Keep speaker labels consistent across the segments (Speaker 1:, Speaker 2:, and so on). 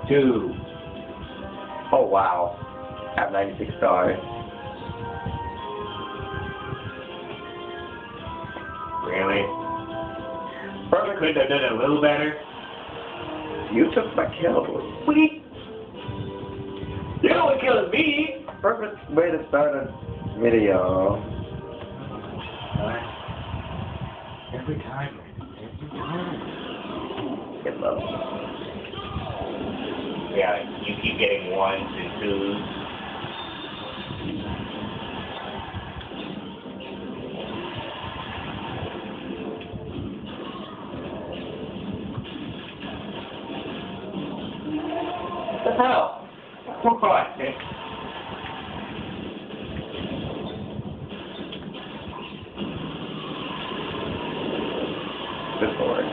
Speaker 1: 2.
Speaker 2: Oh wow. I have 96 stars.
Speaker 1: Really? Perfect could have done it a little better.
Speaker 2: You took my kill.
Speaker 1: Sweet. You're the one killing me.
Speaker 2: Perfect way to start a video.
Speaker 1: Every time.
Speaker 2: Get love.
Speaker 1: Yeah, you keep getting 1s and 2s. What the hell? For God's sake.
Speaker 2: Good lord.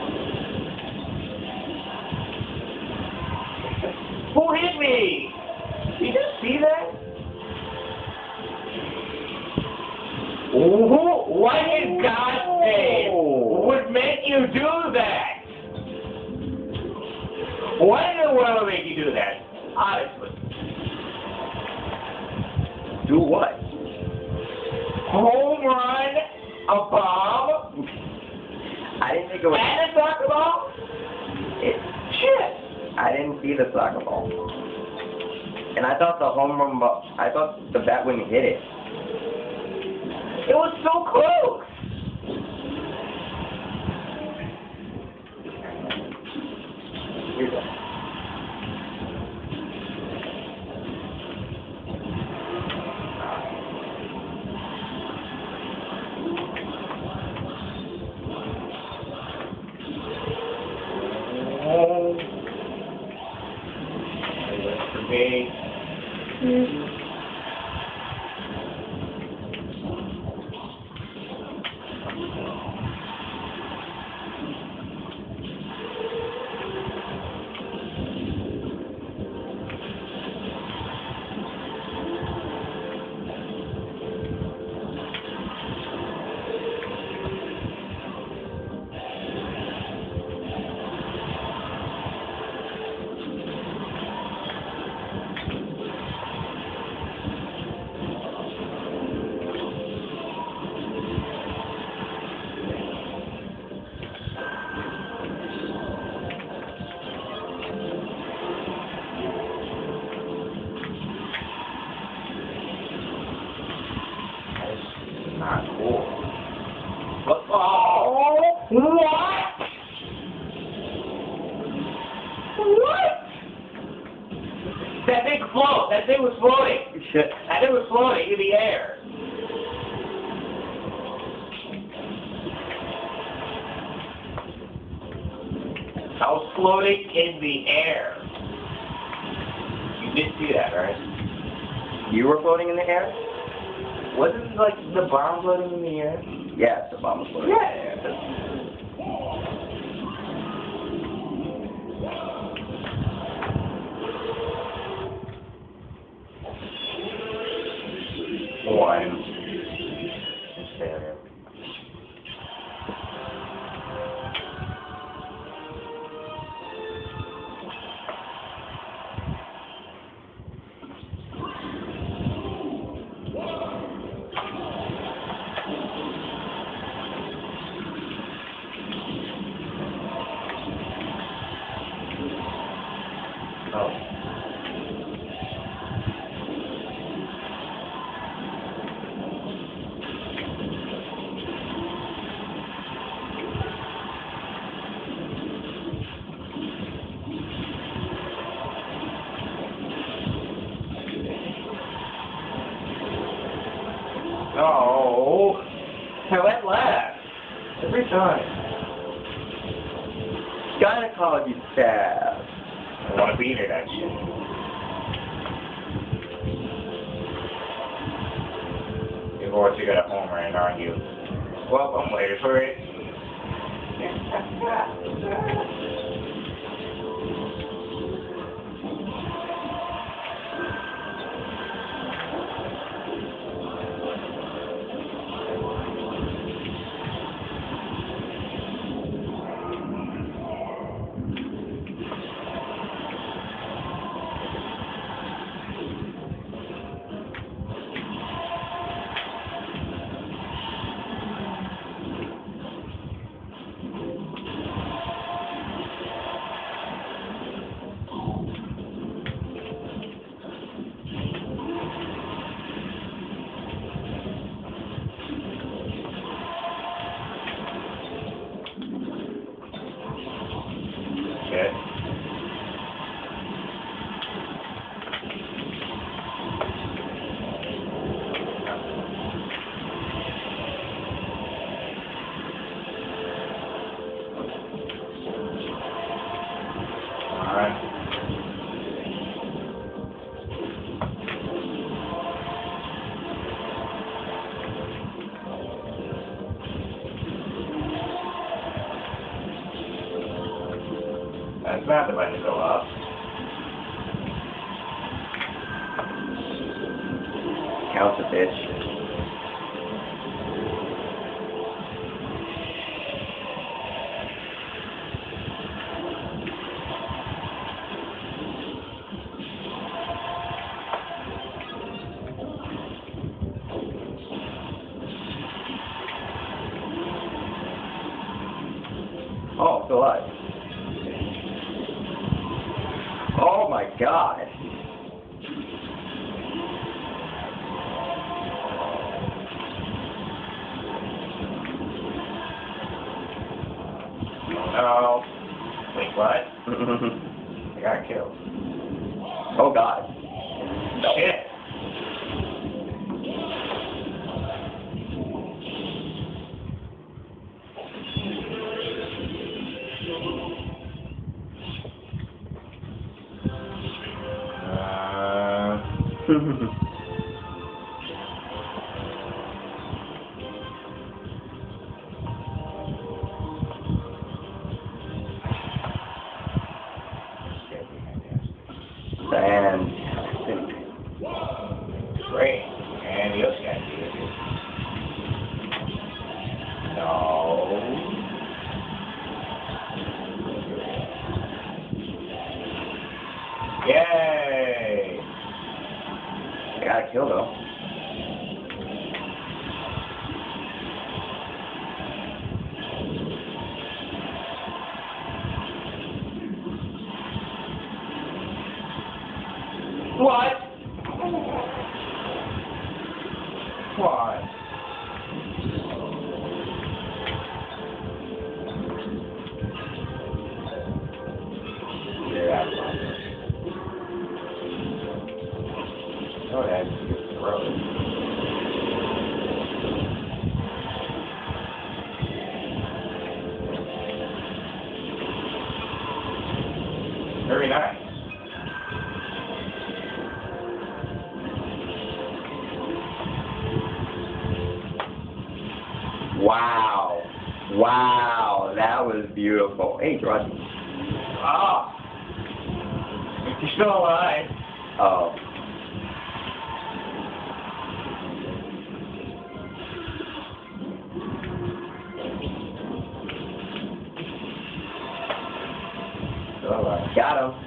Speaker 1: Who hit me? Did you see that? What in God's name would make you do that? What in the world would make you do that? Honestly.
Speaker 2: Do what?
Speaker 1: Home run a bomb
Speaker 2: I didn't think it was.
Speaker 1: and a soccer ball? Shit.
Speaker 2: I didn't see the soccer ball. And I thought the home run ball. I thought the bat wouldn't hit it.
Speaker 1: It was so close.
Speaker 2: Here's that.
Speaker 1: Okay. Not cool. What? Oh, what? What? That thing float. That thing was floating.
Speaker 2: Shit.
Speaker 1: That thing was floating in the air. I was floating in the air. You did see that, right?
Speaker 2: You were floating in the air?
Speaker 1: Wasn't like the bomb floating in the air?
Speaker 2: Yes, the bomb was floating in the air.
Speaker 1: One. Oh. No. I went left. Every time.
Speaker 2: Gynecology staff.
Speaker 1: I want to be near that shit. Of course, you got a home run, aren't you? Well, I'm waiting for it. good. Alright. That's not the button to go up.
Speaker 2: Counts a bitch. Oh, still alive. Oh my god.
Speaker 1: Oh. Wait, what? I got killed.
Speaker 2: Oh god. No.
Speaker 1: Shit.
Speaker 2: Fantastic.
Speaker 1: Great. And the other guy did it. No. Yay!
Speaker 2: I got a kill though.
Speaker 1: What? What? Yeah, oh, that's gross. Very nice.
Speaker 2: Wow. Wow. That was beautiful. Hey, George.
Speaker 1: Ah. You're still alive.
Speaker 2: Oh.
Speaker 1: Still alive.
Speaker 2: Got him.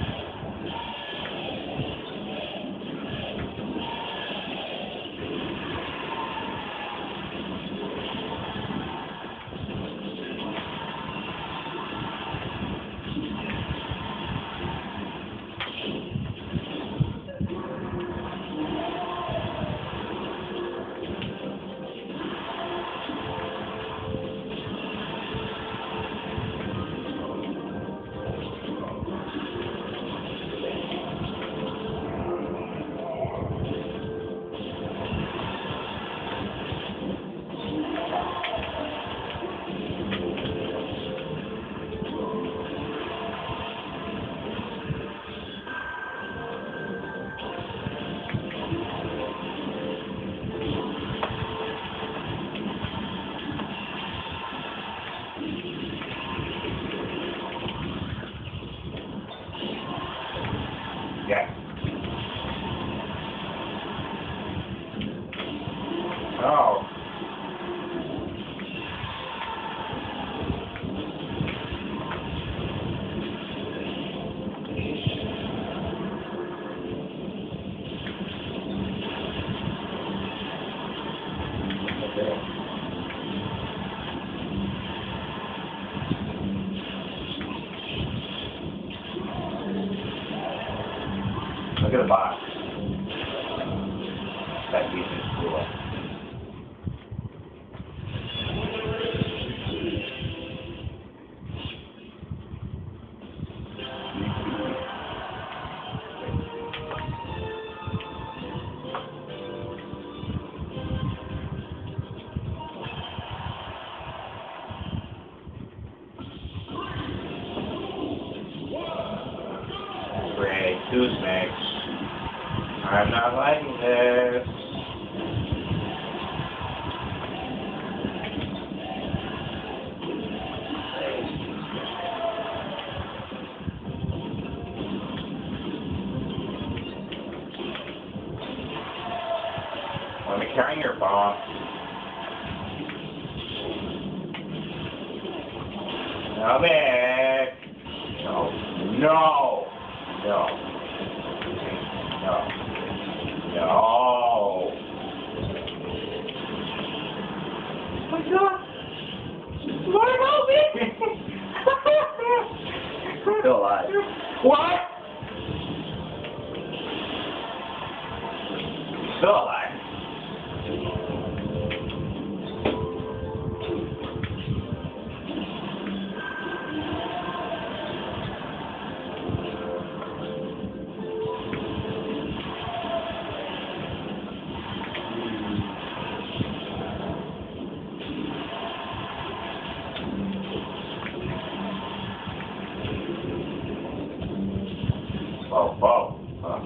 Speaker 1: Yeah. Oh. Look at the box. That piece is cool. Goose mix. I'm not liking this. Let me carry your bomb. No, Mick. No. No. No. No. No. Oh my God. Mark, help me.
Speaker 2: Still alive.
Speaker 1: What? Still alive. Oh, oh, huh?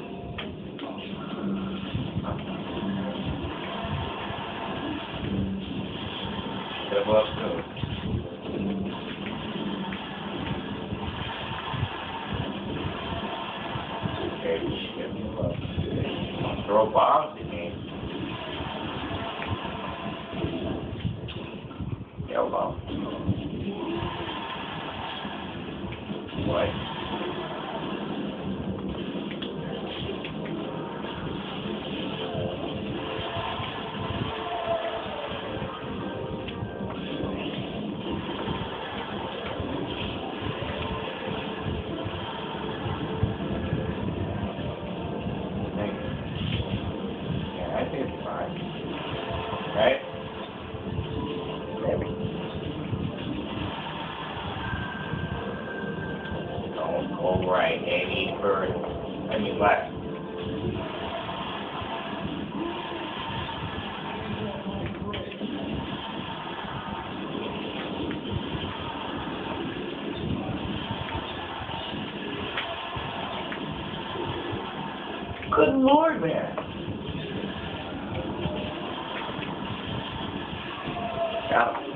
Speaker 1: Get up soon. Okay, shit. Don't throw bombs at me. Yeah, bomb. What? I think it's fine. Right?
Speaker 2: Maybe.
Speaker 1: Don't go right any further. I mean left. Good Lord, man.
Speaker 2: Got him.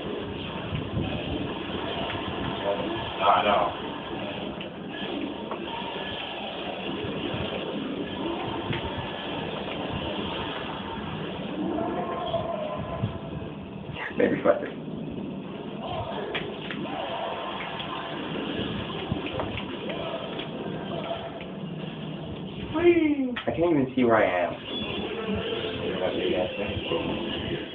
Speaker 1: Oh, no.
Speaker 2: Maybe Fletcher. I can't even see where I am.